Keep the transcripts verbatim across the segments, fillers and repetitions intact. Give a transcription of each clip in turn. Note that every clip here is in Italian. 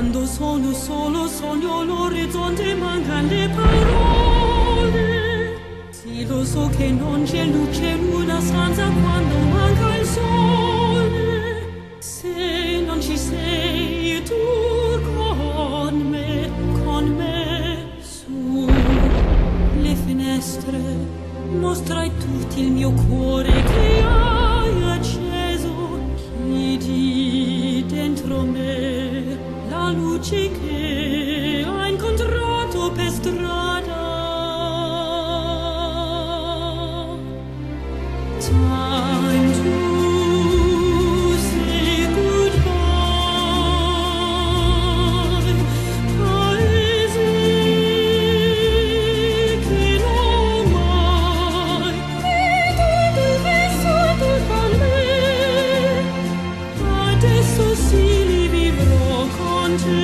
Quando sono solo sogno l'orizzonte, mancano le parole. Sì, lo so che non c'è luce in una stanza quando manca il sole. Se non ci sei tu con me, con me, su le finestre mostrai tutti il mio cuore che hai acceso. Chiudi dentro me la luce che hai incontrato per strada. Time to say goodbye. Paesi che non mai vedo vissuto con me. Adesso sì li vivrò con te.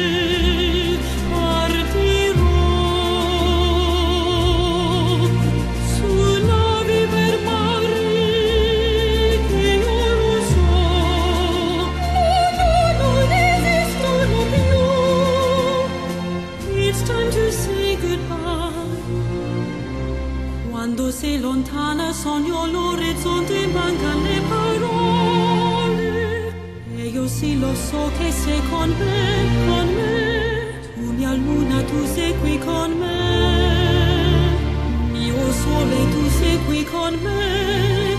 Quando sei lontana sogno l'orizzonte, mancano le parole. E io sì lo so che sei con me, con me. Tu mia luna, tu sei qui con me. Mio sole, tu sei qui con me.